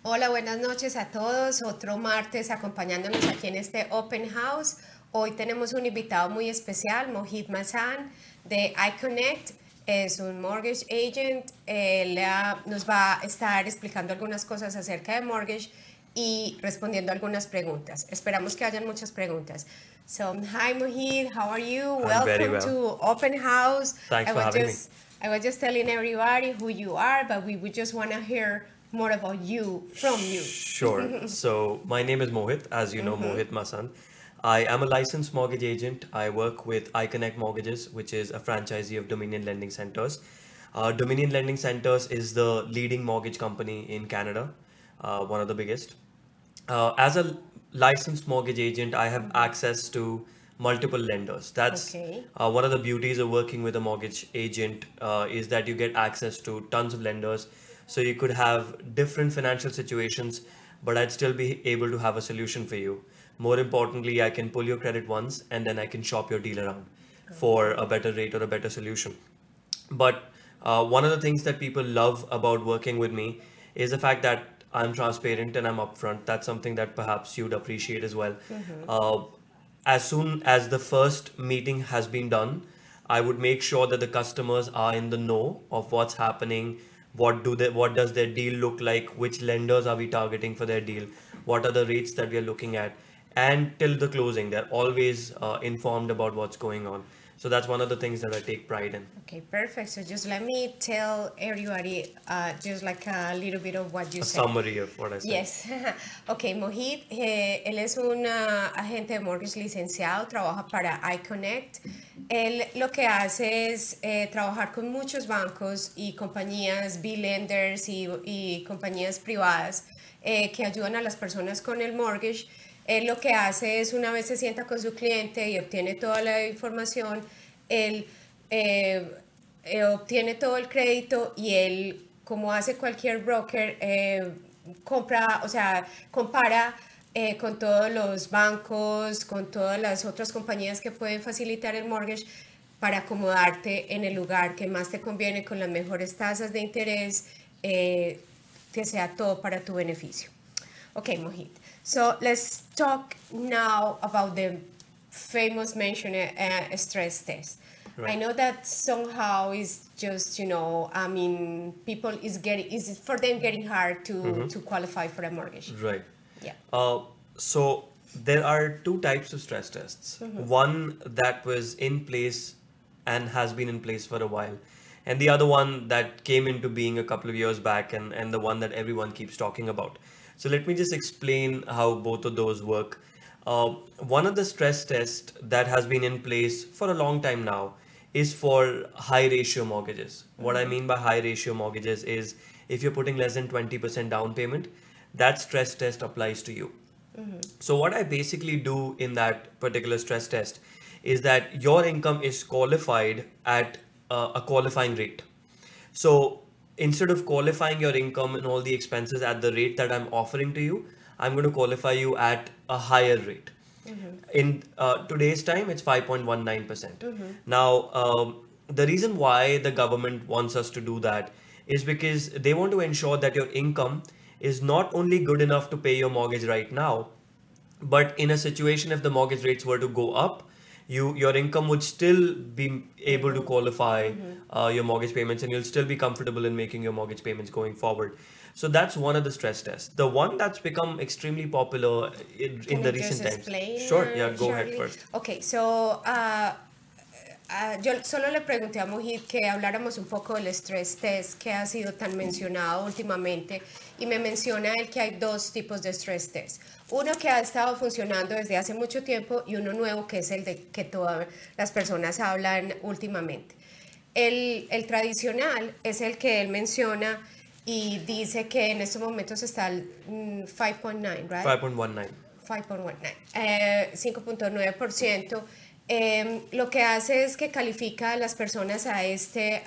Hola, buenas noches a todos. Otro martes acompañándonos aquí en este Open House. Hoy tenemos un invitado muy especial, Mohit Mazan de iConnect. Es un mortgage agent. Él nos va a estar explicando algunas cosas acerca de mortgage y respondiendo algunas preguntas. Esperamos que hayan muchas preguntas. So, hi Mohit, how are you? I'm very Welcome well. to Open House. Thanks for having me. I was just telling everybody who you are, but we would just want to hear more about you from you. Sure. So, my name is Mohit, as you know, Mohit Masan. I am a licensed mortgage agent. I work with iConnect Mortgages, which is a franchisee of Dominion Lending Centers. Dominion Lending Centers is the leading mortgage company in Canada, one of the biggest. As a licensed mortgage agent, I have access to multiple lenders. That's Okay. one of the beauties of working with a mortgage agent is that you get access to tons of lenders. So you could have different financial situations, but I'd still be able to have a solution for you. More importantly, I can pull your credit once and then I can shop your deal around for a better rate or a better solution. But one of the things that people love about working with me is the fact that I'm transparent and I'm upfront. That's something that perhaps you'd appreciate as well. Uh, as soon as the first meeting has been done, I would make sure that the customers are in the know of what's happening. What does their deal look like? Which lenders are we targeting for their deal? What are the rates that we are looking at? And till the closing, they're always informed about what's going on. So that's one of the things that I take pride in. Okay, perfect. So just let me tell everybody just like a little bit of what you A said. summary of what I said. Yes. Ok, Mohit, él es un agente de mortgage licenciado, trabaja para iConnect. Él lo que hace es trabajar con muchos bancos y compañías, B-lenders y compañías privadas que ayudan a las personas con el mortgage. Él lo que hace es, una vez se sienta con su cliente y obtiene toda la información, él obtiene todo el crédito y él, como hace cualquier broker, compra, o sea, compara con todos los bancos, con todas las otras compañías que pueden facilitar el mortgage para acomodarte en el lugar que más te conviene, con las mejores tasas de interés, que sea todo para tu beneficio. Okay, Mohit. So let's talk now about the famous mentioned stress test. Right. I know that somehow is just, I mean, people is for them getting hard to qualify for a mortgage. Right. Yeah. So there are two types of stress tests. One that was in place and has been in place for a while, and the other one that came into being a couple of years back, and the one that everyone keeps talking about. So let me just explain how both of those work. One of the stress tests that has been in place for a long time now is for high ratio mortgages. What I mean by high ratio mortgages is if you're putting less than 20% down payment, that stress test applies to you. So what I basically do in that particular stress test is that your income is qualified at a qualifying rate. So instead of qualifying your income and all the expenses at the rate that I'm offering to you, I'm going to qualify you at a higher rate. In today's time, it's 5.19%. Now, the reason why the government wants us to do that is because they want to ensure that your income is not only good enough to pay your mortgage right now, but in a situation if the mortgage rates were to go up, your income would still be able to qualify your mortgage payments, and you'll still be comfortable in making your mortgage payments going forward. So that's one of the stress tests. The one that's become extremely popular in Can the you just recent times. explain, Sure, yeah, go ahead Shirley? first. Okay, so yo solo le pregunté a Mohit que habláramos un poco del stress test que ha sido tan mencionado últimamente, y me menciona él que hay dos tipos de stress test. Uno que ha estado funcionando desde hace mucho tiempo y uno nuevo que es el de que todas las personas hablan últimamente. El tradicional es el que él menciona y dice que en estos momentos está al 5.9, right? 5.19. 5.19, 5.9%. Lo que hace es que califica a las personas a este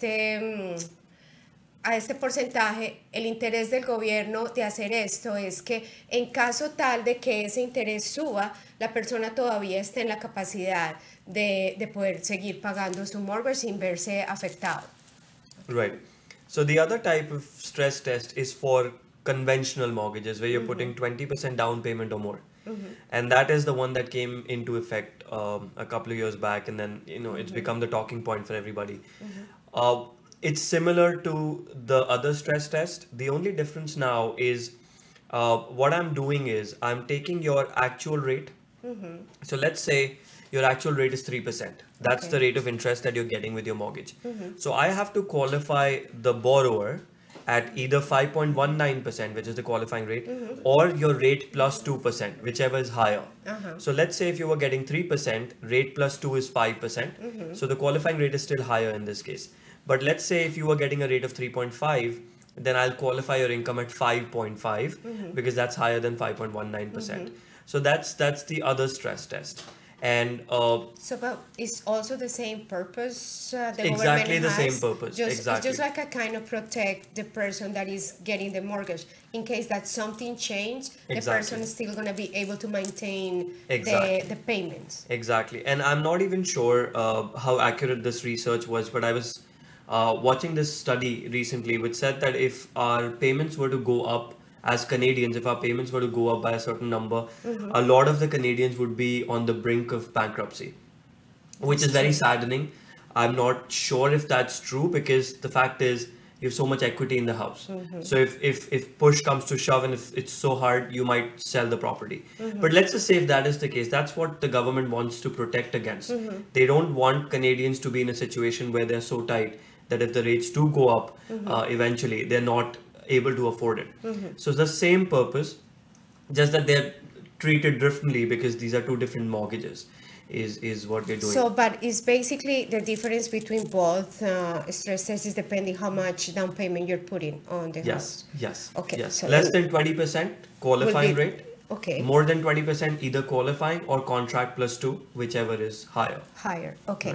porcentaje. El interés del gobierno de hacer esto es que en caso tal de que ese interés suba, la persona todavía esté en la capacidad de poder seguir pagando su mortgage sin verse afectado. Right. So the other type of stress test is for conventional mortgages where you're putting 20% down payment or more. And that is the one that came into effect a couple of years back, and then it's become the talking point for everybody. It's similar to the other stress test. The only difference now is what I'm doing is I'm taking your actual rate. So let's say your actual rate is 3%. That's the rate of interest that you're getting with your mortgage. So I have to qualify the borrower at either 5.19%, which is the qualifying rate, or your rate plus 2%, whichever is higher. So let's say if you were getting 3%, rate plus 2 is 5%. So the qualifying rate is still higher in this case. But let's say if you were getting a rate of 3.5, then I'll qualify your income at 5.5 because that's higher than 5.19%. So that's the other stress test. And but it's also the same purpose. The exactly government the has. same purpose. It's Exactly. just like a kind of protect the person that is getting the mortgage in case that something changed. The Exactly. person is still gonna be able to maintain Exactly. the payments. Exactly. And I'm not even sure how accurate this research was, but I was watching this study recently which said that if our payments were to go up as Canadians, if our payments were to go up by a certain number, a lot of the Canadians would be on the brink of bankruptcy, which is very saddening. I'm not sure if that's true because the fact is you have so much equity in the house. So if push comes to shove and if it's so hard, you might sell the property. But let's just say if that is the case, that's what the government wants to protect against. They don't want Canadians to be in a situation where they're so tight that if the rates do go up, eventually they're not able to afford it. So it's the same purpose, just that they're treated differently because these are two different mortgages is what we're doing. So, but it's basically the difference between both stress tests is depending how much down payment you're putting on the house. Yes. Okay, Yes. so Less than 20% qualifying be- rate. Okay. More than 20% either qualifying or contract plus 2, whichever is higher. Higher, okay.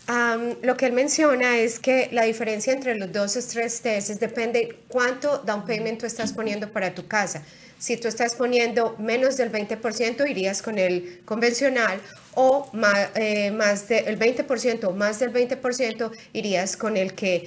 Lo que él menciona es que la diferencia entre los dos stress tests depende cuánto down payment tú estás poniendo para tu casa. Si tú estás poniendo menos del 20%, irías con el convencional, o más del 20% o más del 20%, irías con el que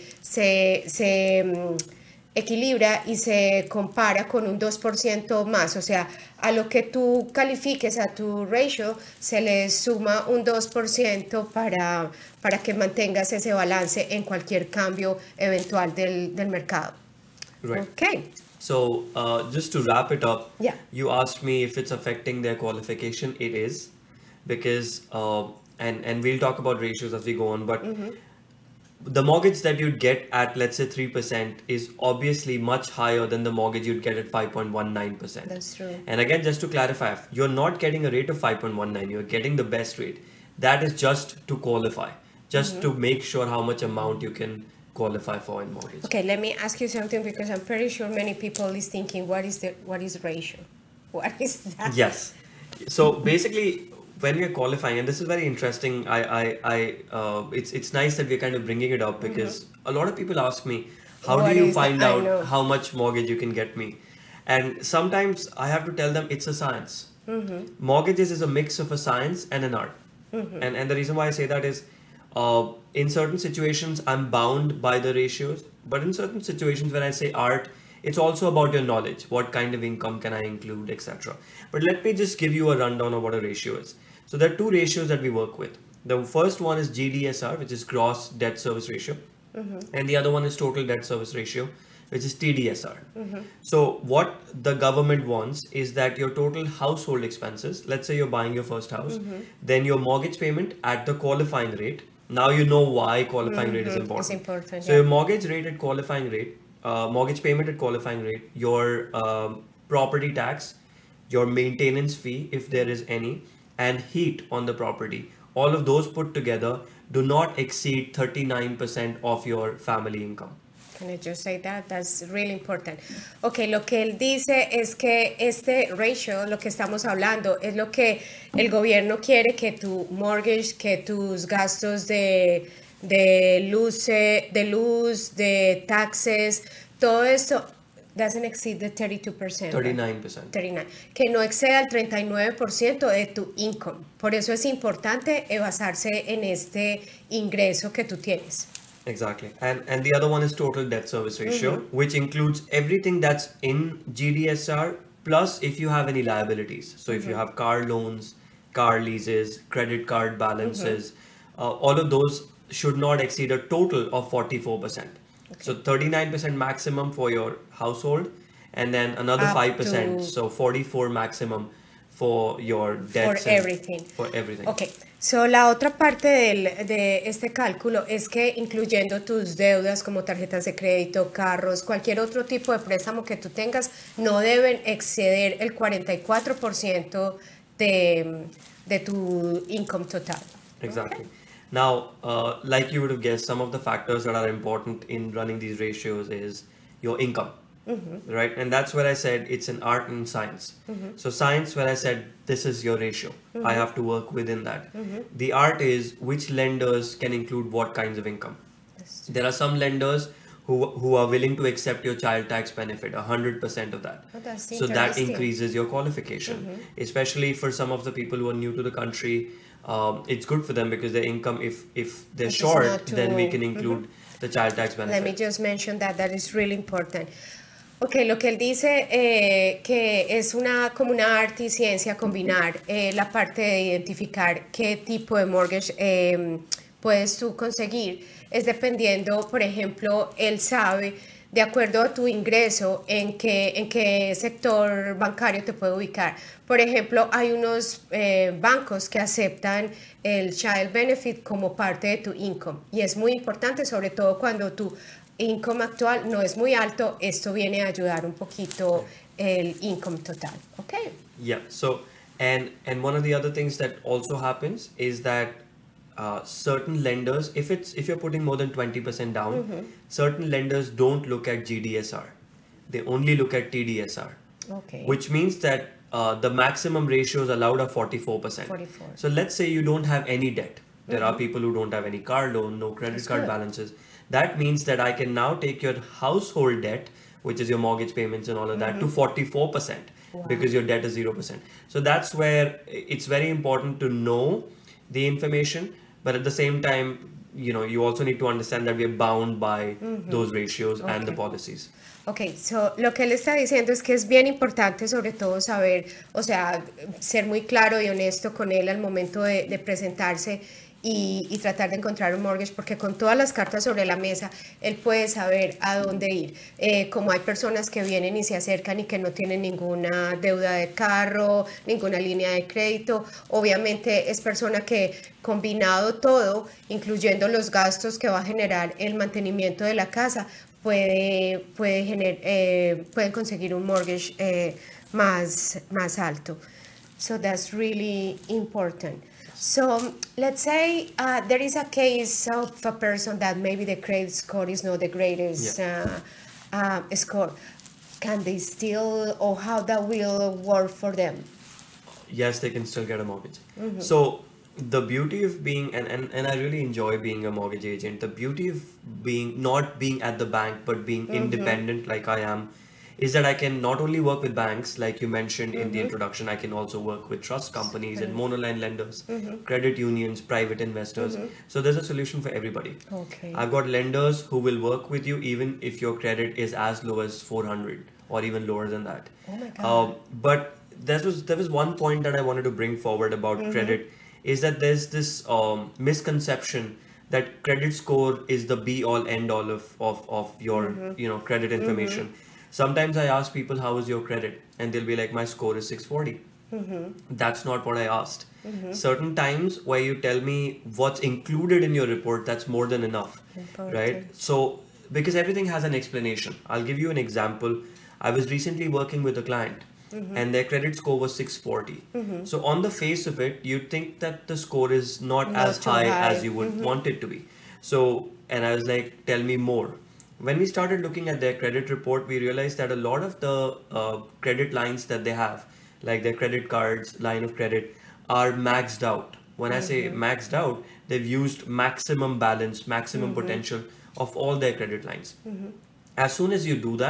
se equilibra y se compara con un 2% más. O sea, a lo que tú califiques, a tu ratio, se le suma un 2% para que mantengas ese balance en cualquier cambio eventual del mercado. Right. Okay. So just to wrap it up, Yeah. you asked me if it's affecting their qualification. It is, because and we'll talk about ratios as we go on, but the mortgage that you'd get at, let's say, 3% is obviously much higher than the mortgage you'd get at 5.19%. That's true. And again, just to clarify, you're not getting a rate of 5.19, you're getting the best rate. That is just to qualify, just to make sure how much amount you can qualify for in mortgage. Okay, let me ask you something, because I'm pretty sure many people is thinking, what is ratio? What is that? Yes. So basically, when we're qualifying, and this is very interesting, it's nice that we're kind of bringing it up because a lot of people ask me, how What do you is find I know. out how much mortgage you can get me? And sometimes I have to tell them it's a science. Mortgages is a mix of a science and an art. And the reason why I say that is, in certain situations, I'm bound by the ratios. But in certain situations, when I say art, it's also about your knowledge. What kind of income can I include, etc. But let me just give you a rundown of what a ratio is. So there are two ratios that we work with. The first one is GDSR, which is gross debt service ratio. And the other one is total debt service ratio, which is TDSR. So what the government wants is that your total household expenses, let's say you're buying your first house, then your mortgage payment at the qualifying rate. Now you know why qualifying rate is important. It's important, So yeah. your mortgage rate at qualifying rate, mortgage payment at qualifying rate, your property tax, your maintenance fee, if there is any, and heat on the property, all of those put together do not exceed 39% of your family income. Can I just say that? That's really important. Okay, lo que él dice es que este ratio, lo que estamos hablando, es lo que el gobierno quiere que tu mortgage, que tus gastos de luz, de taxes, todo esto doesn't exceed the 32%. 39%. 39, que no exceda el 39% de tu income. Por eso es importante basarse en este ingreso que tú tienes. Exactly. And the other one is total debt service ratio, which includes everything that's in GDSR plus if you have any liabilities. So if you have car loans, car leases, credit card balances, all of those should not exceed a total of 44%. So 39% maximum for your household, and then another Up 5%, to so 44 maximum for your for debts and everything. for everything. Ok, so la otra parte de este cálculo es que incluyendo tus deudas como tarjetas de crédito, carros, cualquier otro tipo de préstamo que tú tengas, no deben exceder el 44% de tu income total. Exactly. Now, like you would have guessed, some of the factors that are important in running these ratios is your income, right? And that's where I said it's an art and science. So science, where I said this is your ratio, I have to work within that. The art is which lenders can include what kinds of income. There are some lenders who are willing to accept your child tax benefit, 100% of that. Oh, that's So that interesting. increases your qualification, especially for some of the people who are new to the country. It's good for them because their income, if they're It is short, not then we too- can include the child tax Let me benefit. just mention that is really important. Ok, lo que él dice que es como una arte y ciencia combinar la parte de identificar qué tipo de mortgage puedes tú conseguir es dependiendo, por ejemplo, él sabe de acuerdo a tu ingreso en qué sector bancario te puede ubicar. Por ejemplo, hay unos bancos que aceptan el child benefit como parte de tu income y es muy importante, sobre todo cuando tu income actual no es muy alto, esto viene a ayudar un poquito el income total. Okay. Yeah. So, and one of the other things that also happens is that certain lenders, if you're putting more than 20% down, certain lenders don't look at GDSR. They only look at TDSR, Okay. which means that the maximum ratios allowed are 44%. 44. So let's say you don't have any debt. There are people who don't have any car loan, no credit That's card good. balances. That means that I can now take your household debt, which is your mortgage payments and all of that, to 44% because your debt is 0%. So that's where it's very important to know the information, but at the same time, you also need to understand that we are bound by those ratios and the policies. Ok, so lo que él está diciendo es que es bien importante sobre todo saber, o sea, ser muy claro y honesto con él al momento de presentarse y tratar de encontrar un mortgage, porque con todas las cartas sobre la mesa, él puede saber a dónde ir. Como hay personas que vienen y se acercan y que no tienen ninguna deuda de carro, ninguna línea de crédito, obviamente es persona que combinado todo, incluyendo los gastos que va a generar el mantenimiento de la casa, pueden conseguir un mortgage más alto. So that's really important. So let's say there is a case of a person that maybe the credit score is not the greatest score. Can they still, or how that will work for them? Yes, they can still get a mortgage. So the beauty of being, and I really enjoy being a mortgage agent, the beauty of not being at the bank but being independent like I am, is that I can not only work with banks like you mentioned in the introduction, I can also work with trust companies and monoline lenders, credit unions, private investors. So there's a solution for everybody. Okay. I've got lenders who will work with you even if your credit is as low as 400 or even lower than that. Oh my God. But there was one point that I wanted to bring forward about credit, is that there's this misconception that credit score is the be all end all of your credit information. Sometimes I ask people, how is your credit? And they'll be like, my score is 640. That's not what I asked. Certain times where you tell me what's included in your report, that's more than enough, right? So because everything has an explanation. I'll give you an example. I was recently working with a client and their credit score was 640. So on the face of it, you'd think that the score is not as too high high. as you would want it to be. So, and I was like, tell me more. When we started looking at their credit report, we realized that a lot of the credit lines that they have, like their credit cards, line of credit, are maxed out. When I say maxed out, they've used maximum balance, maximum potential of all their credit lines. As soon as you do that,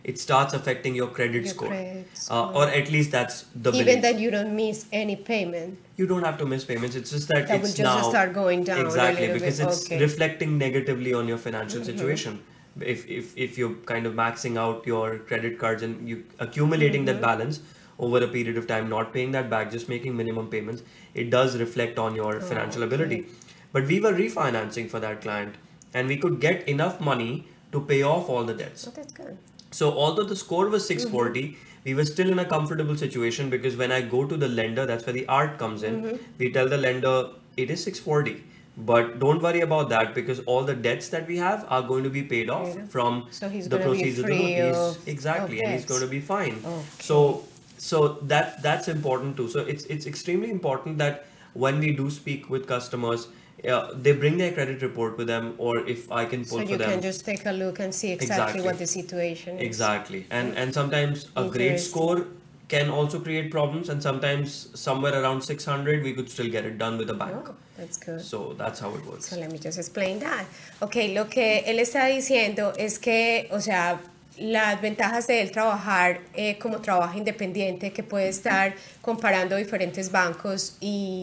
it starts affecting your credit Your score. credit Or at least that's the even belief. that you don't miss any payment. You don't have to miss payments. It's just that That will it's just now start going down a exactly little because bit. it's Okay. reflecting negatively on your financial situation. If you're kind of maxing out your credit cards and you accumulating that balance over a period of time, not paying that back, just making minimum payments, it does reflect on your financial ability. But we were refinancing for that client, and we could get enough money to pay off all the debts. Oh, that's good. So although the score was 640, we were still in a comfortable situation because when I go to the lender, that's where the art comes in. We tell the lender it is 640, but don't worry about that because all the debts that we have are going to be paid off from So he's the gonna be proceeds of the free loan. of Exactly, and he's debts. going to be fine. Okay. So that's important too. So it's extremely important that when we do speak with customers, they bring their credit report with them, or if I can pull So for you them. can just take a look and see exactly what the situation is. Exactly. And sometimes a great Interesting. score can also create problems, and sometimes somewhere around 600 we could still get it done with a bank. Oh, that's good. So that's how it works. So let me just explain that. Ok, lo que él está diciendo es que, o sea, las ventajas de él trabajar como trabajo independiente, que puede estar comparando diferentes bancos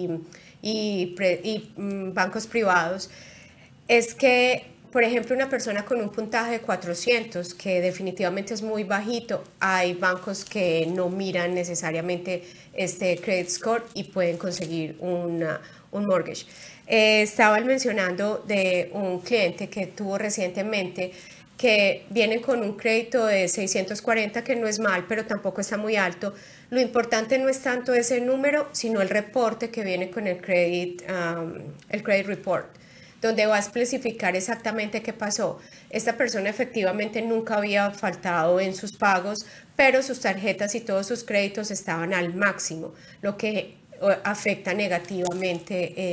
y bancos privados, es que, por ejemplo, una persona con un puntaje de 400, que definitivamente es muy bajito, hay bancos que no miran necesariamente este credit score y pueden conseguir un mortgage. Estaba mencionando de un cliente que tuvo recientemente que vienen con un crédito de 640, que no es mal, pero tampoco está muy alto. Lo importante no es tanto ese número, sino el reporte que viene con el credit report, donde va a especificar exactamente qué pasó. Esta persona efectivamente nunca había faltado en sus pagos, pero sus tarjetas y todos sus créditos estaban al máximo, lo que afecta negativamente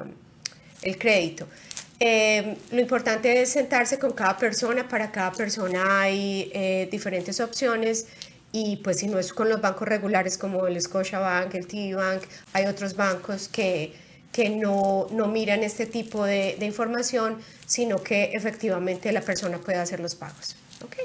el crédito. Lo importante es sentarse con cada persona. Para cada persona hay diferentes opciones, y pues si no es con los bancos regulares como el Scotiabank, el TD Bank, hay otros bancos que no miran este tipo de información, sino que efectivamente la persona puede hacer los pagos. Okay.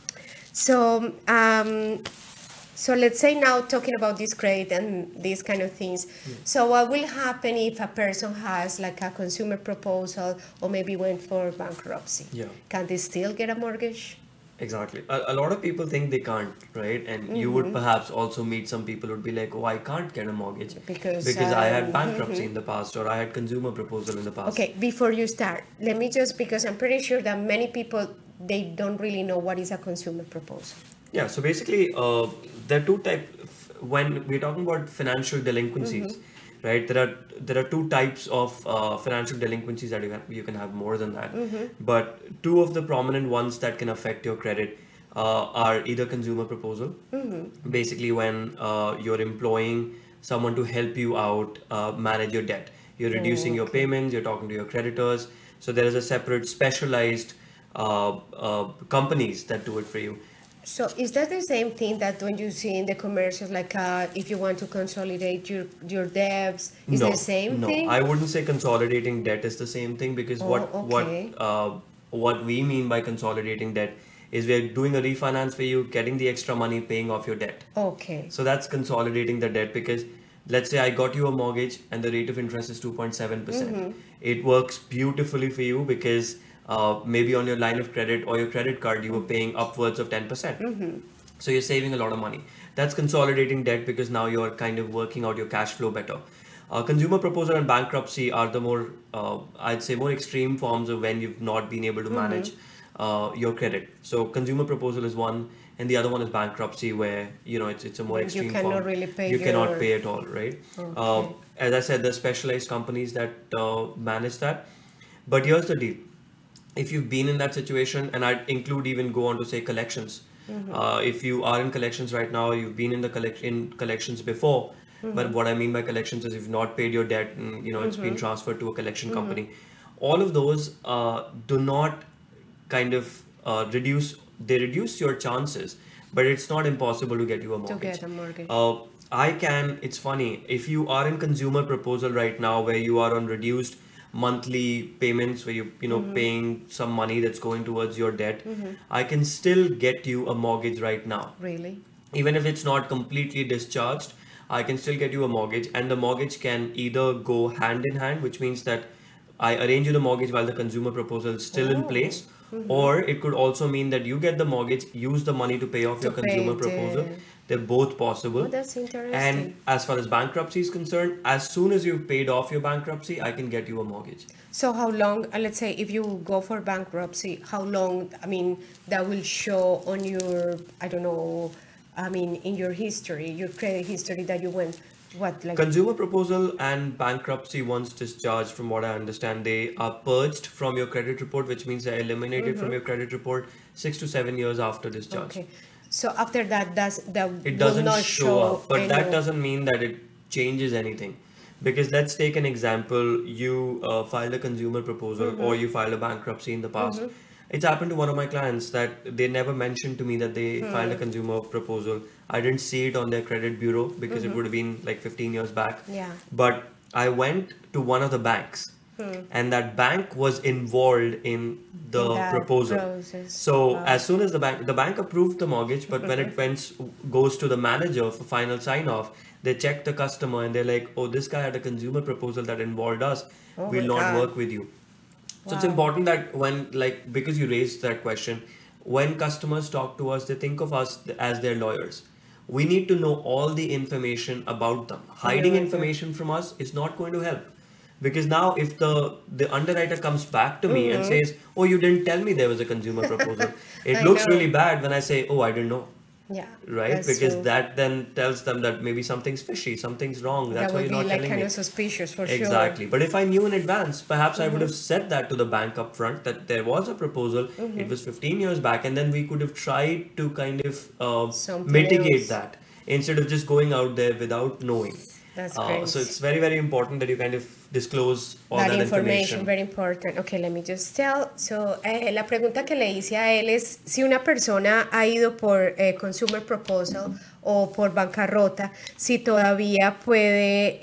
So let's say now talking about this credit and these kind of things. So what will happen if a person has like a consumer proposal or maybe went for bankruptcy? Yeah. Can they still get a mortgage? Exactly. A lot of people think they can't, right? And you would perhaps also meet some people who would be like, oh, I can't get a mortgage Because I had bankruptcy in the past, or I had consumer proposal in the past. Okay, before you start, let me just, because I'm pretty sure that many people, they don't really know what is a consumer proposal. Yeah, so basically, there are two types. When we're talking about financial delinquencies, right? There are two types of financial delinquencies that you can have more than that. But two of the prominent ones that can affect your credit are either consumer proposal, basically when you're employing someone to help you out manage your debt. You're reducing your payments. You're talking to your creditors. So there is a separate specialized companies that do it for you. So is that the same thing that when you see in the commercials, like if you want to consolidate your debts, is the same thing? No, I wouldn't say consolidating debt is the same thing, because what we mean by consolidating debt is we're doing a refinance for you, getting the extra money, paying off your debt. Okay. So that's consolidating the debt, because let's say I got you a mortgage and the rate of interest is 2.7%. It works beautifully for you because maybe on your line of credit or your credit card, you were paying upwards of 10%. So you're saving a lot of money. That's consolidating debt, because now you're kind of working out your cash flow better. Consumer proposal and bankruptcy are the more, I'd say, more extreme forms of when you've not been able to manage your credit. So consumer proposal is one, and the other one is bankruptcy, where it's a more extreme form. You cannot really pay. You cannot pay at all, right? Okay. As I said, there's specialized companies that manage that. But here's the deal. If you've been in that situation, and I'd include even go on to say collections. If you are in collections right now, you've been in the collections before. But what I mean by collections is you've not paid your debt, and it's been transferred to a collection company. All of those do not kind of reduce your chances, but it's not impossible to get you a mortgage. To get a mortgage. It's funny, if you are in consumer proposal right now where you are on reduced monthly payments where you know paying some money that's going towards your debt, I can still get you a mortgage right now. Really? Even if it's not completely discharged, I can still get you a mortgage, and the mortgage can either go hand in hand, which means that I arrange you the mortgage while the consumer proposal is still in place, or it could also mean that you get the mortgage, use the money to pay off your To consumer pay proposal. the- They're both possible. Oh, that's interesting. And as far as bankruptcy is concerned, as soon as you've paid off your bankruptcy, I can get you a mortgage. So how long, let's say if you go for bankruptcy, how long, I mean, that will show on your, I don't know, I mean, in your history, your credit history that you went, what, like, Consumer proposal and bankruptcy, once discharged, from what I understand, they are purged from your credit report, which means they're eliminated from your credit report 6 to 7 years after discharge. okay. So after that, that It will doesn't not show up, but that any- doesn't mean that it changes anything. Because let's take an example, you filed a consumer proposal or you filed a bankruptcy in the past. It's happened to one of my clients that they never mentioned to me that they filed a consumer proposal. I didn't see it on their credit bureau because it would have been like 15 years back. Yeah. But I went to one of the banks and that bank was involved in the In that proposal. process. So Wow. as soon as the bank approved the mortgage, but when it goes to the manager for final sign off, they check the customer and they're like, oh, this guy had a consumer proposal that involved us. Oh We'll my not God. work with you. So it's Wow. important that when, like, because you raised that question, when customers talk to us, they think of us as their lawyers. We need to know all the information about them. Hiding information from us is not going to help. Because now if the underwriter comes back to me and says, oh, you didn't tell me there was a consumer proposal, it I looks know. really bad when I say, oh, I didn't know. Yeah. Right? that's Because true. that then tells them that maybe something's fishy, something's wrong. That's that why would you're be not like telling kind me. of suspicious for sure. Exactly. But if I knew in advance, perhaps I would have said that to the bank up front that there was a proposal. It was 15 years back, and then we could have tried to kind of Something mitigate else. that instead of just going out there without knowing. That's great. So it's very, very important that you kind of disclose all That that information, very important. Okay, let me just tell. So, la pregunta que le hice a él es si una persona ha ido por consumer proposal o por bancarrota, si todavía puede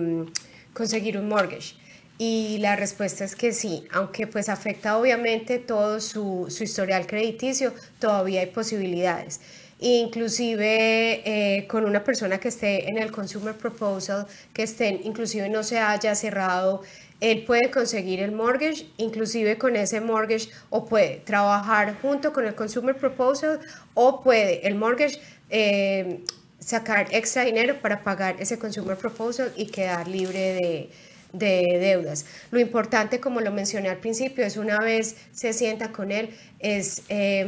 conseguir un mortgage. Y la respuesta es que sí, aunque pues afecta obviamente todo su historial crediticio, todavía hay posibilidades. Inclusive con una persona que esté en el consumer proposal, que esté, inclusive no se haya cerrado, él puede conseguir el mortgage, inclusive con ese mortgage, o puede trabajar junto con el consumer proposal, o puede el mortgage sacar extra dinero para pagar ese consumer proposal y quedar libre de deudas. Lo importante, como lo mencioné al principio, es una vez se sienta con él, es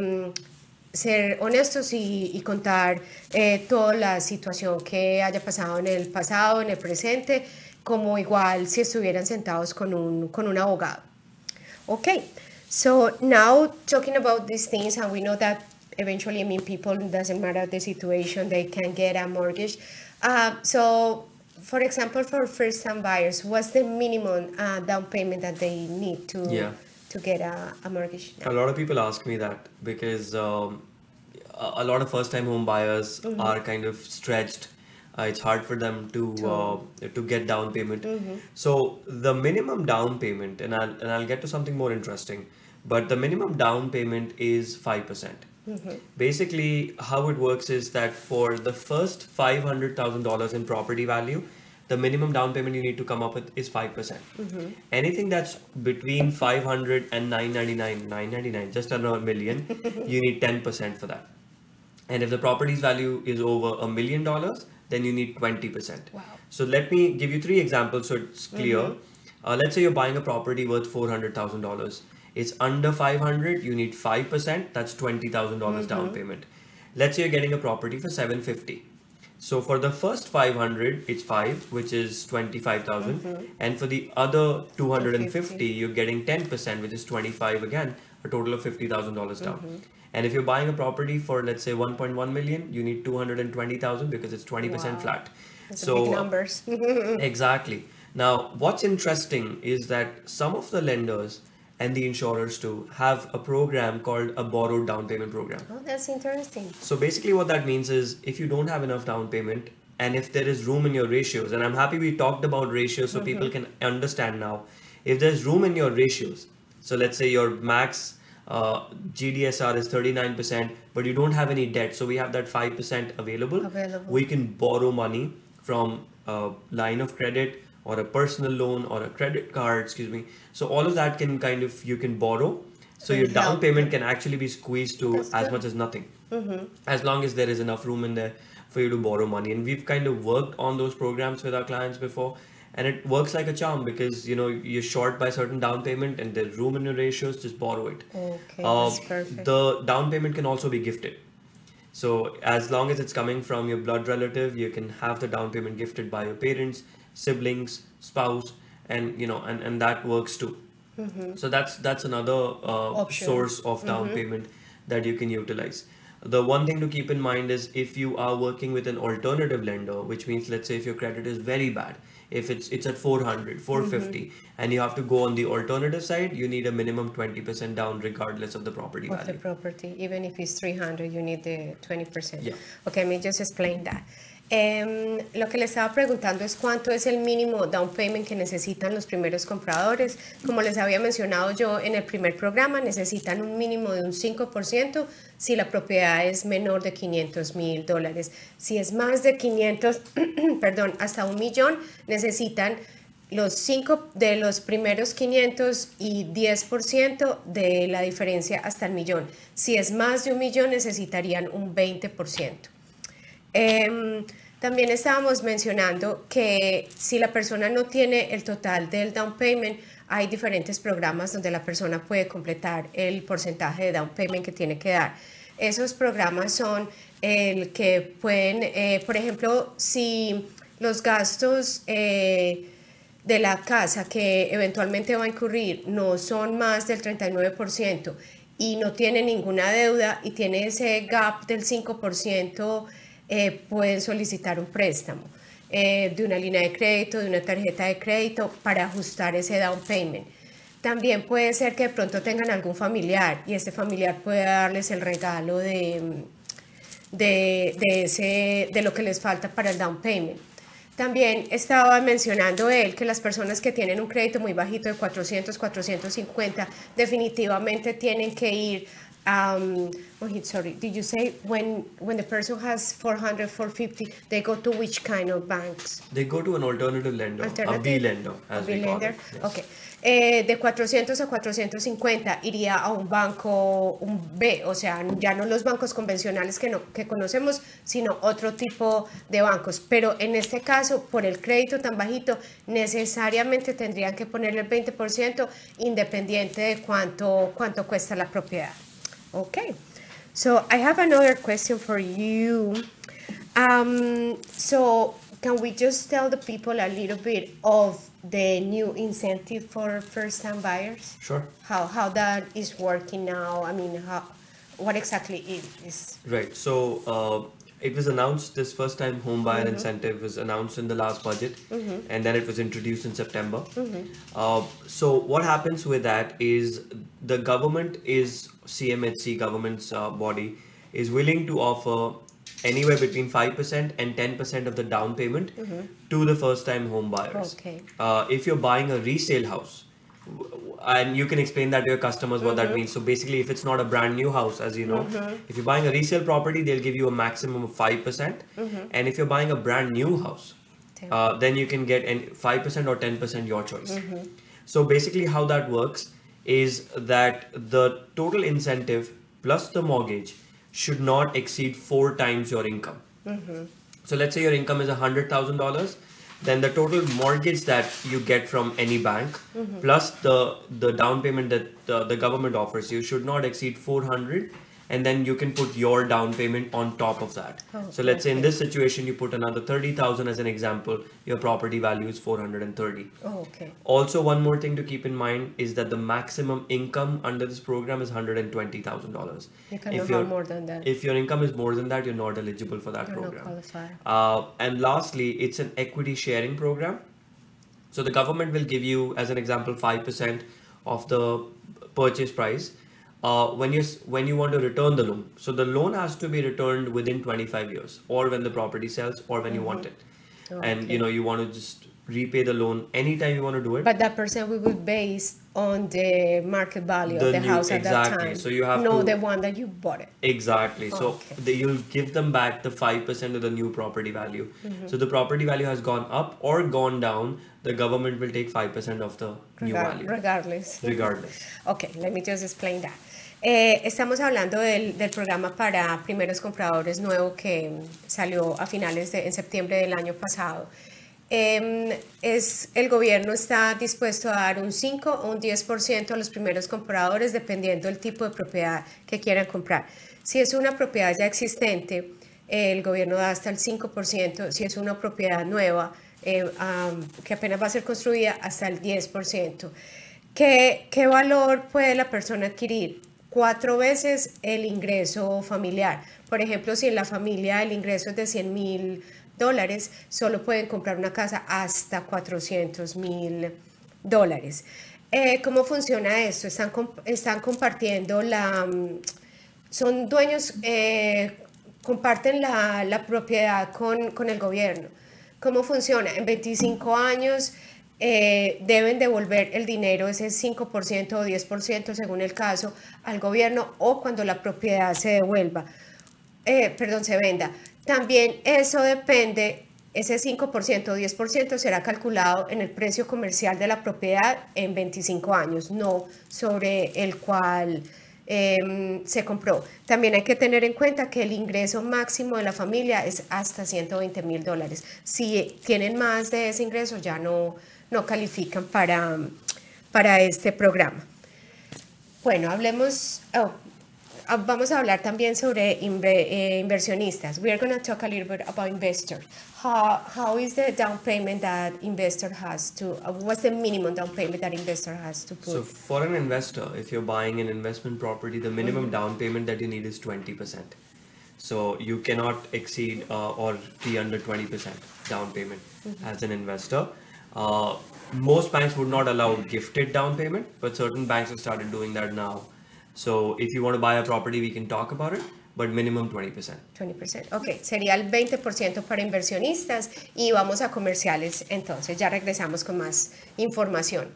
ser honestos y contar toda la situación que haya pasado en el pasado, en el presente, como igual si estuvieran sentados con un abogado. Okay, so now talking about these things, and we know that eventually, I mean, people, it doesn't matter the situation, they can get a mortgage. So, for example, for first-time buyers, what's the minimum down payment that they need to get a mortgage? A lot of people ask me that because a lot of first-time home buyers are kind of stretched. It's hard for them to get down payment. So the minimum down payment, and I'll get to something more interesting, but the minimum down payment is 5%. Basically, how it works is that for the first $500,000 in property value, the minimum down payment you need to come up with is 5%. Anything that's between 500 and 999, just under $1 million, you need 10% for that. And if the property's value is over $1 million, then you need 20%. Wow. So let me give you 3 examples so it's clear. Let's say you're buying a property worth $400,000. It's under 500, you need 5%, that's $20,000 down payment. Let's say you're getting a property for 750. So for the first 500, it's 5, which is 25,000. And for the other 250, you're getting 10%, which is 25 again, a total of $50,000 down. And if you're buying a property for, let's say, 1.1 million, you need 220,000 because it's 20% flat. That's big numbers. Exactly. Now, what's interesting is that some of the lenders and the insurers too have a program called a borrowed down payment program. Oh, that's interesting. So basically what that means is if you don't have enough down payment and if there is room in your ratios, and I'm happy we talked about ratios so people can understand now, If there's room in your ratios, so let's say your max GDSR is 39%, but you don't have any debt, so we have that 5% available. We can borrow money from a line of credit or a personal loan or a credit card, excuse me. So all of that can kind of, you can borrow. So your down payment can actually be squeezed to as much as nothing, as long as there is enough room in there for you to borrow money. And we've kind of worked on those programs with our clients before, and it works like a charm because you're short by certain down payment and there's room in your ratios, just borrow it. Okay, that's perfect. The down payment can also be gifted. So as long as it's coming from your blood relative, you can have the down payment gifted by your parents, siblings, spouse, and and that works too. So that's another source of down payment that you can utilize. The one thing to keep in mind is if you are working with an alternative lender, which means let's say if your credit is very bad, if it's at 400, 450, and you have to go on the alternative side, you need a minimum 20% down regardless of the property value. Of the property, even if it's 300, you need the 20%. Yeah. Okay, let me just explain that. Lo que le estaba preguntando es cuánto es el mínimo down payment que necesitan los primeros compradores. Como les había mencionado yo en el primer programa, necesitan un mínimo de un 5% si la propiedad es menor de $500,000. Si es más de 500, perdón, hasta $1 millón, necesitan los 5 de los primeros 500 y 10% de la diferencia hasta el millón. Si es más de $1 millón, necesitarían un 20%. También estábamos mencionando que si la persona no tiene el total del down payment, hay diferentes programas donde la persona puede completar el porcentaje de down payment que tiene que dar. Esos programas son el que pueden, por ejemplo, si los gastos de la casa que eventualmente va a incurrir no son más del 39% y no tiene ninguna deuda y tiene ese gap del 5%, pueden solicitar un préstamo de una línea de crédito, de una tarjeta de crédito para ajustar ese down payment. También puede ser que de pronto tengan algún familiar y este familiar pueda darles el regalo de lo que les falta para el down payment. También estaba mencionando él que las personas que tienen un crédito muy bajito de 400, 450 definitivamente tienen que ir sorry, did you say when the person has 400, 450, they go to which kind of banks? They go to an alternative lender, a B lender, as we call it. Yes. Okay. De 400 a 450 iría a un banco, un B, o sea, ya no los bancos convencionales que conocemos, sino otro tipo de bancos. Pero en este caso, por el crédito tan bajito, necesariamente tendrían que ponerle el 20% independiente de cuánto cuesta la propiedad. Okay, so I have another question for you. So can we just tell the people a little bit of the new incentive for first-time buyers? Sure. How that is working now? I mean, what exactly it is? Right. So it was announced, this first-time home buyer incentive was announced in the last budget, and then it was introduced in September. So what happens with that is the government is, CMHC, government's body, is willing to offer anywhere between 5% and 10% of the down payment to the first-time home buyers. Okay. If you're buying a resale house, and you can explain that to your customers what that means. So basically, if it's not a brand new house, as you know, if you're buying a resale property, they'll give you a maximum of 5%. And if you're buying a brand new house, then you can get 5% or 10%, your choice. So basically how that works is that the total incentive plus the mortgage should not exceed 4 times your income. So let's say your income is $100,000, then the total mortgage that you get from any bank plus the down payment that the government offers you should not exceed 400, and then you can put your down payment on top of that. So let's say in this situation you put another 30,000 as an example, your property value is 430. Okay. Also, one more thing to keep in mind is that the maximum income under this program is $120,000. You cannot have more than that. If your income is more than that, you're not eligible for that program. You're not qualified. And lastly, it's an equity sharing program. So the government will give you, as an example, 5% of the purchase price when you want to return the loan. So the loan has to be returned within 25 years, or when the property sells, or when you want it. And you want to just repay the loan anytime you want to do it. But that percent will be based on the market value of the house at that exactly. time. So you have no to the one that you bought it. Exactly. So Okay. you'll give them back the 5% of the new property value. So the property value has gone up or gone down, the government will take 5% of the new value. Regardless. Regardless. Okay, let me just explain that. Estamos hablando del programa para primeros compradores nuevo que salió a finales en septiembre del año pasado. El gobierno está dispuesto a dar un 5 o un 10% a los primeros compradores dependiendo del tipo de propiedad que quieran comprar. Si es una propiedad ya existente, el gobierno da hasta el 5%. Si es una propiedad nueva, que apenas va a ser construida, hasta el 10%. ¿Qué valor puede la persona adquirir? 4 veces el ingreso familiar. Por ejemplo, si en la familia el ingreso es de $100,000, solo pueden comprar una casa hasta $400,000. ¿Cómo funciona esto? Están compartiendo son dueños, comparten la propiedad con el gobierno. ¿Cómo funciona? En 25 años deben devolver el dinero, ese 5% o 10% según el caso, al gobierno, o cuando la propiedad se venda. También eso depende, ese 5% o 10% será calculado en el precio comercial de la propiedad en 25 años, no sobre el cual se compró. También hay que tener en cuenta que el ingreso máximo de la familia es hasta $120,000. Si tienen más de ese ingreso, ya no califican para este programa. Bueno, vamos a hablar también sobre inversionistas. We are going to talk a little bit about investors. How is the down payment that investor has to, what's the minimum down payment that investor has to put? So for an investor, if you're buying an investment property, the minimum down payment that you need is 20%. So you cannot exceed or be under 20% down payment as an investor. Most banks would not allow gifted down payment, but certain banks have started doing that now. So if you want to buy a property, we can talk about it, but minimum 20%. 20%, ok. Sería el 20% para inversionistas y vamos a comerciales. Entonces ya regresamos con más información.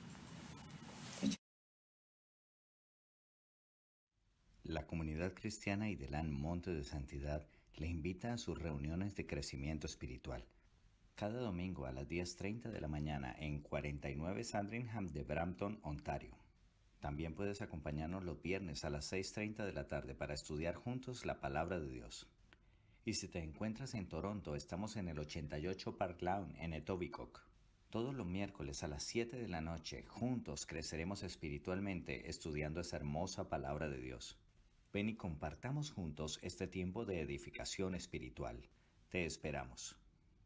La comunidad cristiana Idelán Monte de Santidad le invita a sus reuniones de crecimiento espiritual. Cada domingo a las 10:30 de la mañana en 49 Sandringham de Brampton, Ontario. También puedes acompañarnos los viernes a las 6:30 de la tarde para estudiar juntos la Palabra de Dios. Y si te encuentras en Toronto, estamos en el 88 Park Lawn en Etobicoke. Todos los miércoles a las 7 de la noche, juntos creceremos espiritualmente estudiando esa hermosa Palabra de Dios. Ven y compartamos juntos este tiempo de edificación espiritual. Te esperamos.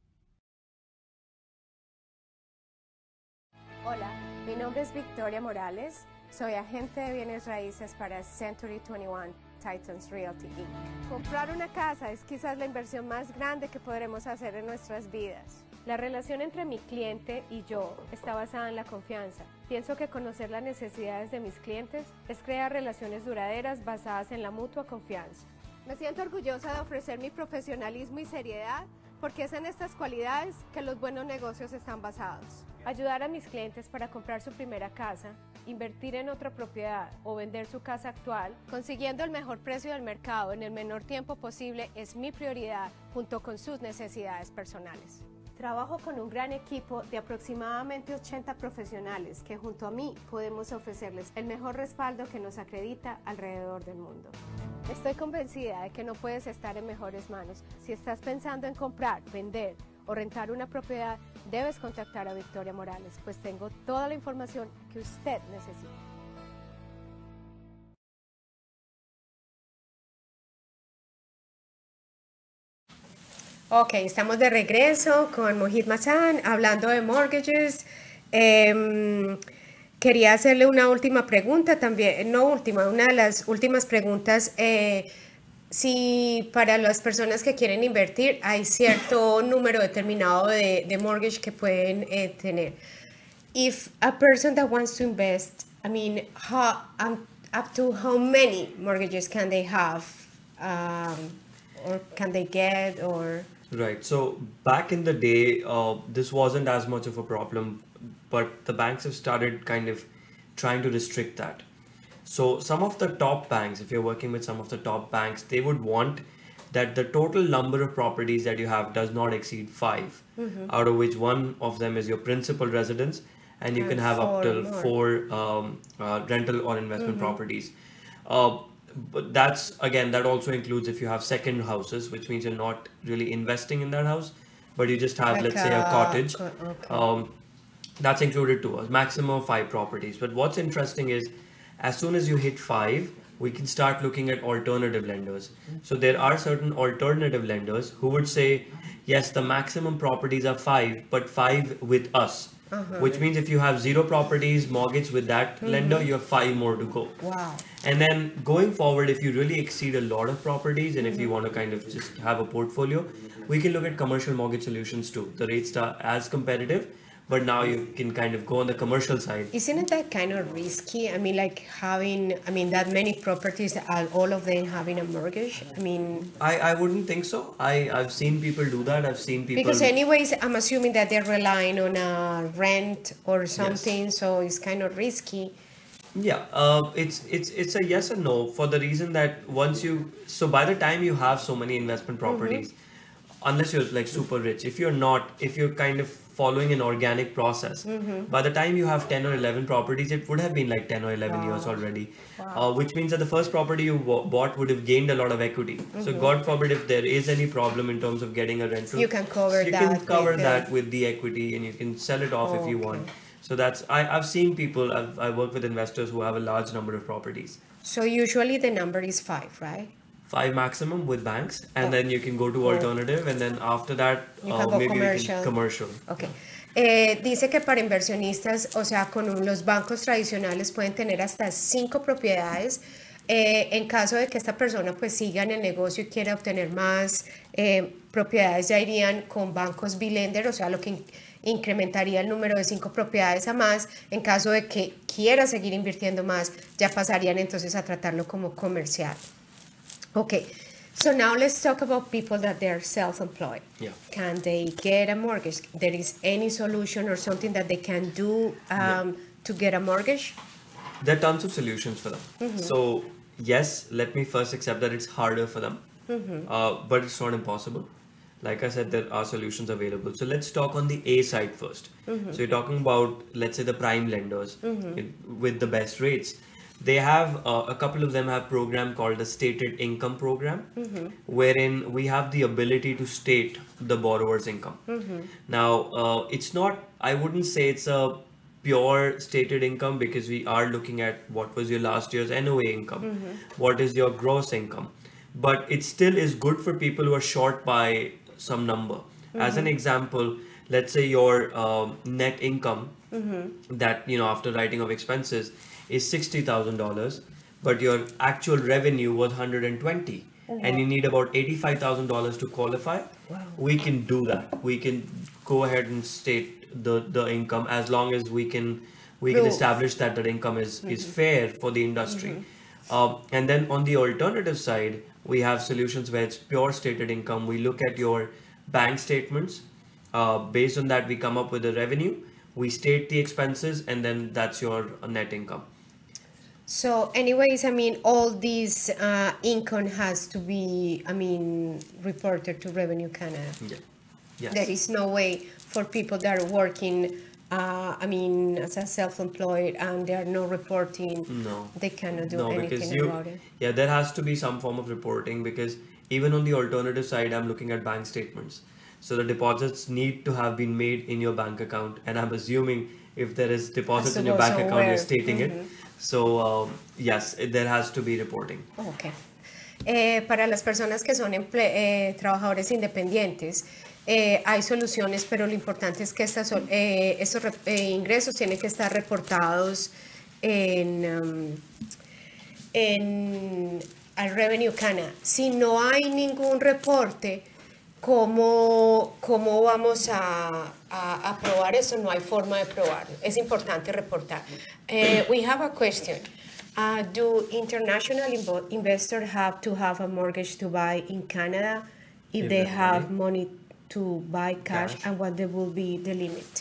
Hola, mi nombre es Victoria Morales. Soy agente de bienes raíces para Century 21 Titans Realty Inc. Comprar una casa es quizás la inversión más grande que podremos hacer en nuestras vidas. La relación entre mi cliente y yo está basada en la confianza. Pienso que conocer las necesidades de mis clientes es crear relaciones duraderas basadas en la mutua confianza. Me siento orgullosa de ofrecer mi profesionalismo y seriedad porque es en estas cualidades que los buenos negocios están basados. Ayudar a mis clientes para comprar su primera casa, invertir en otra propiedad o vender su casa actual, consiguiendo el mejor precio del mercado en el menor tiempo posible es mi prioridad junto con sus necesidades personales. Trabajo con un gran equipo de aproximadamente 80 profesionales que junto a mí podemos ofrecerles el mejor respaldo que nos acredita alrededor del mundo. Estoy convencida de que no puedes estar en mejores manos. Si estás pensando en comprar, vender o rentar una propiedad, debes contactar a Victoria Morales, pues tengo toda la información que usted necesita. Ok, estamos de regreso con Mohit Masan hablando de mortgages. Quería hacerle una última pregunta también, una de las últimas preguntas. Si para las personas que quieren invertir hay cierto número determinado de mortgage que pueden tener. If a person that wants to invest, I mean, up to how many mortgages can they have, or can they get, or Right. So back in the day, this wasn't as much of a problem, but the banks have started kind of trying to restrict that. So some of the top banks, if you're working with some of the top banks, they would want that the total number of properties that you have does not exceed 5, out of which one of them is your principal residence, and you And can have up four till more. 4 rental or investment properties. Uh, but that's again, that also includes if you have second houses, which means you're not really investing in that house, but you just have, Like let's say, a cottage. okay. That's included to us, maximum of 5 properties. But what's interesting is, as soon as you hit 5, we can start looking at alternative lenders. So there are certain alternative lenders who would say, yes, the maximum properties are 5, but 5 with us. Which means if you have 0 properties mortgage with that lender, you have 5 more to go. Wow. And then going forward, if you really exceed a lot of properties and if you want to kind of just have a portfolio, we can look at commercial mortgage solutions too. The rates are as competitive, but now you can kind of go on the commercial side. Isn't it that kind of risky? I mean, like having, I mean, that many properties, all of them having a mortgage. I mean, I wouldn't think so. I've seen people do that. I've seen people. because anyways, I'm assuming that they're relying on a rent or something, so it's kind of risky. Yeah, it's a yes and no, for the reason that so by the time you have so many investment properties, unless you're like super rich, if you're kind of following an organic process, by the time you have 10 or 11 properties, it would have been like 10 or 11 years already. Which means that the first property you bought would have gained a lot of equity. So God forbid if there is any problem in terms of getting a rental, You can cover you that can cover with that with the equity and you can sell it off if you want. Okay. So I've seen people, I work with investors who have a large number of properties. So usually the number is 5, right? 5 maximum with banks, and then you can go to alternative, and then after that, You can go maybe you commercial. can commercial. Ok. Dice que para inversionistas, o sea, los bancos tradicionales pueden tener hasta 5 propiedades. En caso de que esta persona pues siga en el negocio y quiera obtener más propiedades, ya irían con bancos B-Lender, o sea, lo que incrementaría el número de 5 propiedades a más. En caso de que quiera seguir invirtiendo más, ya pasarían entonces a tratarlo como comercial. Okay, so now let's talk about people that they're self-employed. Yeah. Can they get a mortgage? There is any solution or something that they can do to get a mortgage? There are tons of solutions for them. So yes, let me first accept that it's harder for them, but it's not impossible. Like I said, there are solutions available. So let's talk on the A side first. So you're talking about, let's say, the prime lenders with the best rates. They have a couple of them have a program called the stated income program, wherein we have the ability to state the borrower's income. Now, it's not, I wouldn't say it's a pure stated income, because we are looking at what was your last year's NOA income, what is your gross income, but it still is good for people who are short by some number. As an example, let's say your net income that, after writing of expenses is $60,000, but your actual revenue was 120, and you need about $85,000 to qualify. We can do that. We can go ahead and state the income, as long as we can establish that that income is fair for the industry. And then on the alternative side, we have solutions where it's pure stated income. We look at your bank statements. Based on that, we come up with the revenue. We state the expenses, and then that's your net income. So anyways, I mean, all these income has to be, I mean, reported to Revenue Canada. Yeah. Yes. There is no way for people that are working, I mean, as a self-employed and they are not reporting. No. They cannot do No, because anything about it. yeah, there has to be some form of reporting, because even on the alternative side, I'm looking at bank statements. So the deposits need to have been made in your bank account, and I'm assuming if there is deposits in your go bank account, somewhere. you're stating it. So yes, there has to be reporting. Okay. Para las personas que son trabajadores independientes, hay soluciones, pero lo importante es que estos ingresos tienen que estar reportados al Revenue Canada. Si no hay ningún reporte, ¿cómo vamos a probar eso? No hay forma de probarlo. Es importante reportar. We have a question. Do international investors have to have a mortgage to buy in Canada? if they have have money to buy cash, Cash. and what they will be the limit?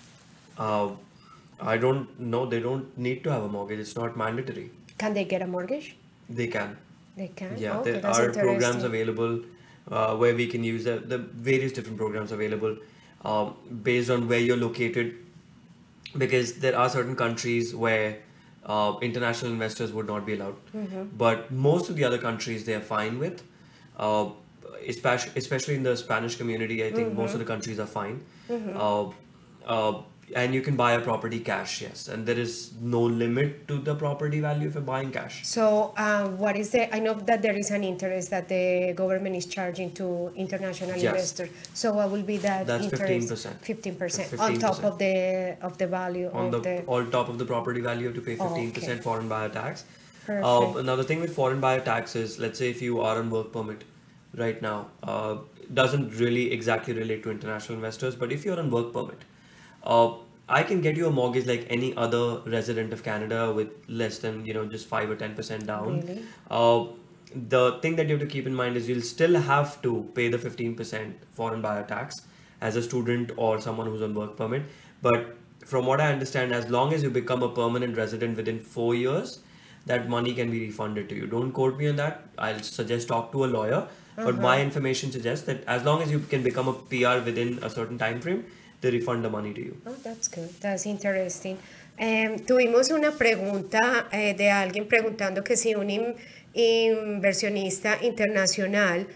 I don't know. They don't need to have a mortgage. It's not mandatory. Can they get a mortgage? They can. They can. Yeah, Okay, there that's are programs interesting. available where we can use the various different programs available based on where you're located, because there are certain countries where international investors would not be allowed. But most of the other countries they are fine with. Uh, especially in the Spanish community, I think most of the countries are fine. Uh, and you can buy a property cash, yes. And there is no limit to the property value if you're buying cash. So, what is the? I know that there is an interest that the government is charging to international Yes. investors. So, what will be that That's interest? 15%. 15% on top 15%. of the value On of the the. all top of the property value, you have to pay Oh, 15% okay. foreign buyer tax. Perfect. Another thing with foreign buyer tax is, let's say if you are on work permit right now, doesn't really exactly relate to international investors, but if you're on work permit, I can get you a mortgage like any other resident of Canada with less than, just 5 or 10% down. Really? The thing that you have to keep in mind is you'll still have to pay the 15% foreign buyer tax as a student or someone who's on work permit. But from what I understand, as long as you become a permanent resident within 4 years, that money can be refunded to you. Don't quote me on that. I'll suggest talk to a lawyer. But my information suggests that as long as you can become a PR within a certain time frame, they refund the money to you. Oh, that's good. That's interesting. Tuvimos una pregunta de alguien preguntando que si un inversionista internacional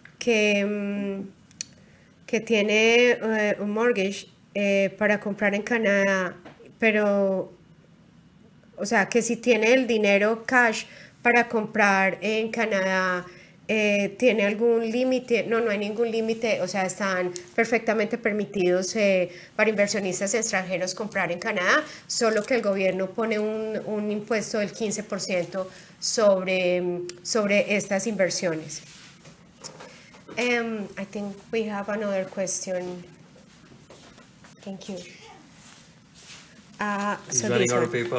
que tiene un mortgage para comprar en Canadá, pero, o sea, que si tiene el dinero cash para comprar en Canadá, ¿tiene algún límite? No, no hay ningún límite, o sea, están perfectamente permitidos para inversionistas extranjeros comprar en Canadá, solo que el gobierno pone un impuesto del 15% sobre estas inversiones. I think we have another question. Thank you. He's So running this out one. of paper.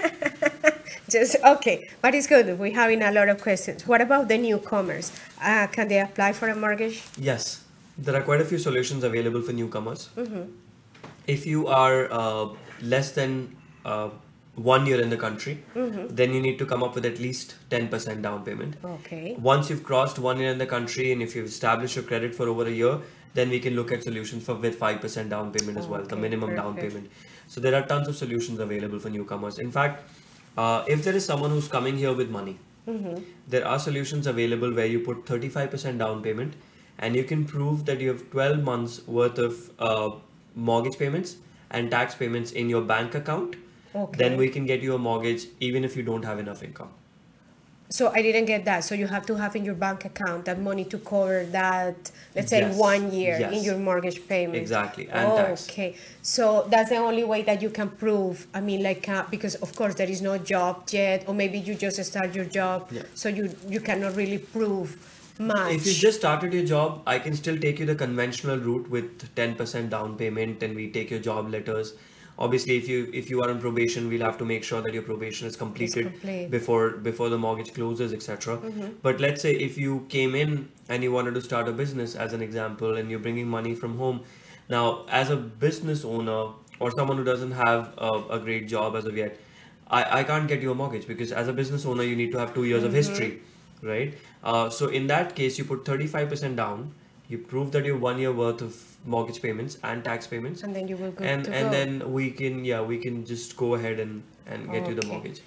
Just okay, but it's good. We're having a lot of questions. What about the newcomers? Can they apply for a mortgage? Yes, there are quite a few solutions available for newcomers. If you are less than 1 year in the country, then you need to come up with at least 10% down payment. Okay. Once you've crossed 1 year in the country and if you've established your credit for over a year, then we can look at solutions with 5% down payment as well, the Okay, minimum down perfect. payment. So there are tons of solutions available for newcomers. In fact, if there is someone who's coming here with money, there are solutions available where you put 35% down payment and you can prove that you have 12 months worth of mortgage payments and tax payments in your bank account. Okay. Then we can get you a mortgage even if you don't have enough income. So I didn't get that. So you have to have in your bank account that money to cover that, let's say, Yes, 1 year yes. in your mortgage payment. Exactly, and tax. Okay. So that's the only way that you can prove. I mean, like, because of course there is no job yet, or maybe you just start your job, Yeah. so you cannot really prove much. If you just started your job, I can still take you the conventional route with 10% down payment and we take your job letters. Obviously, if you are on probation, we'll have to make sure that your probation is completed complete. before the mortgage closes, etc. But let's say if you came in and you wanted to start a business, as an example, and you're bringing money from home. Now, as a business owner or someone who doesn't have a great job as of yet, I can't get you a mortgage because as a business owner, you need to have 2 years of history, right? So in that case, you put 35% down. You prove that you have 1 year worth of mortgage payments and tax payments, And then you will go and to and go. then we can just go ahead and get you the Okay. mortgage.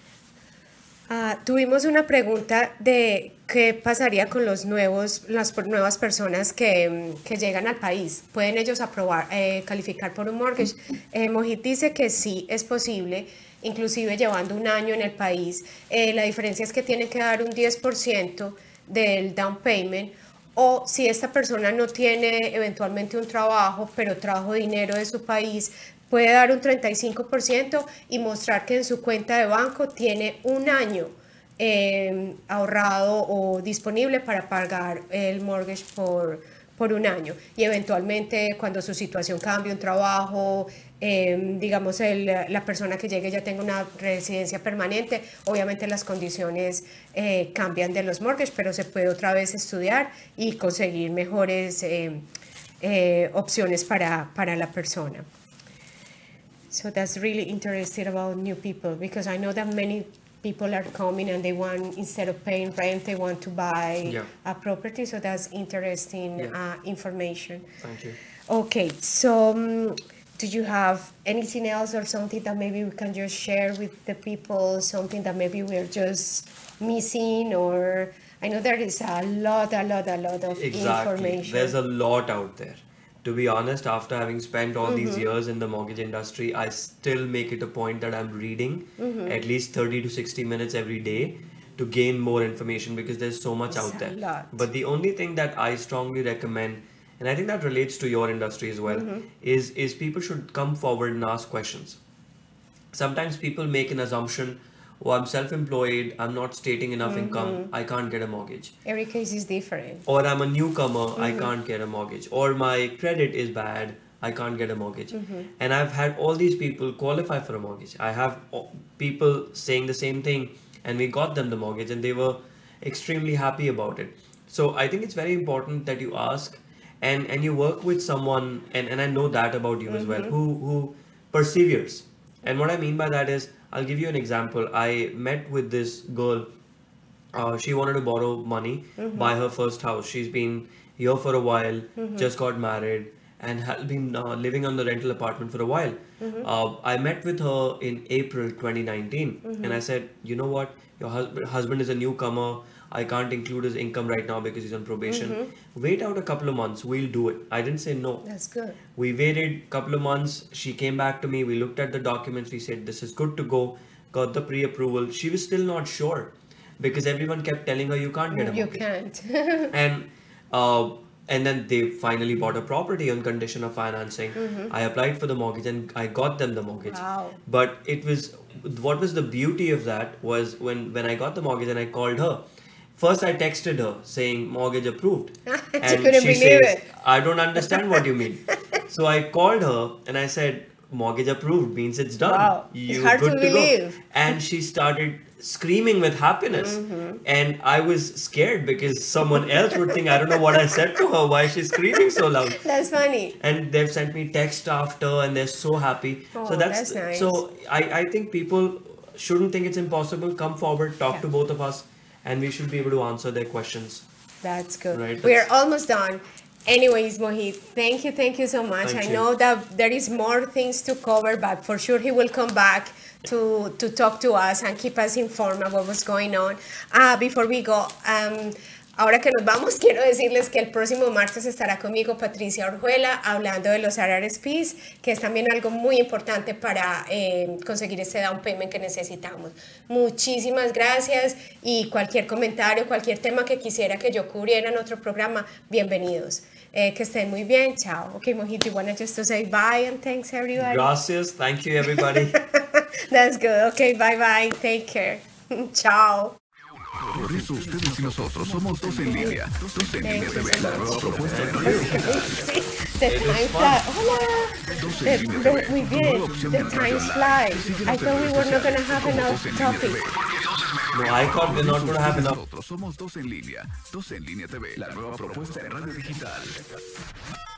Tuvimos una pregunta de qué pasaría con las nuevas personas que llegan al país. ¿Pueden ellos calificar por un mortgage? Mojit dice que sí es posible, inclusive llevando un año en el país. La diferencia es que tienen que dar un 10% del down payment, o si esta persona no tiene eventualmente un trabajo, pero trajo dinero de su país, puede dar un 35% y mostrar que en su cuenta de banco tiene un año ahorrado o disponible para pagar el mortgage por un año y eventualmente cuando su situación cambie, un trabajo, digamos la persona que llegue ya tenga una residencia permanente, obviamente las condiciones cambian de los mortgages, pero se puede otra vez estudiar y conseguir mejores opciones para la persona. So that's really interesting about new people, because I know that many people are coming and they want, instead of paying rent, they want to buy a property. So that's interesting information. Thank you. Okay, so do you have anything else or something that maybe we can just share with the people, something that maybe we're just missing? Or I know there is a lot of information. There's a lot out there. To be honest, after having spent all these years in the mortgage industry, I still make it a point that I'm reading at least 30 to 60 minutes every day to gain more information, because there's so much out there. But the only thing that I strongly recommend, and I think that relates to your industry as well, is people should come forward and ask questions. Sometimes people make an assumption, oh, I'm self-employed, I'm not stating enough income, I can't get a mortgage. Every case is different. Or I'm a newcomer, I can't get a mortgage. Or my credit is bad, I can't get a mortgage. And I've had all these people qualify for a mortgage. I have people saying the same thing, and we got them the mortgage and they were extremely happy about it. So I think it's very important that you ask and you work with someone, and I know that about you as well, who perseveres. And what I mean by that is, I'll give you an example. I met with this girl. She wanted to borrow money, buy her first house. She's been here for a while, just got married, and has been living on the rental apartment for a while. I met with her in April 2019, and I said, you know what? Your husband is a newcomer. I can't include his income right now because he's on probation. Wait out a couple of months. We'll do it. I didn't say no. That's good. We waited a couple of months. She came back to me. We looked at the documents. We said, this is good to go. Got the pre-approval. She was still not sure because everyone kept telling her, you can't get a mortgage. You can't. And then they finally bought a property on condition of financing. I applied for the mortgage and I got them the mortgage. Wow. But what was the beauty of that was when I got the mortgage and I called her. First, I texted her saying mortgage approved. And she says, I don't understand what you mean. So I called her and I said, mortgage approved means it's done. Wow. It's hard to believe. Go. And she started screaming with happiness. And I was scared because someone else would think, I don't know what I said to her, why she's screaming so loud. That's funny. And they've sent me text after and they're so happy. Oh, so that's nice. So I think people shouldn't think it's impossible. Come forward, talk to both of us, and we should be able to answer their questions. That's good. Right? We're almost done. Anyways, Mohit, thank you so much. I know that there is more things to cover, but for sure he will come back to talk to us and keep us informed about what's going on. Before we go, ahora que nos vamos, quiero decirles que el próximo martes estará conmigo Patricia Orjuela hablando de los RRSPs, que es también algo muy importante para conseguir este down payment que necesitamos. Muchísimas gracias y cualquier comentario, cualquier tema que quisiera que yo cubriera en otro programa, bienvenidos. Que estén muy bien. Chao. Okay, Mohit, you want to just to say bye and thanks everybody? Gracias. Thank you, everybody. That's good. Okay, bye-bye. Take care. Chao. Por eso ustedes y nosotros somos Dos en Línea. Dos en Línea TV, la nueva propuesta de radio digital. Hola. Muy bien. The time flies. I thought we were not going to have enough topics. No, I thought we're not going to have enough. Nosotros somos Dos en Línea. Dos en Línea TV, la nueva propuesta de radio digital.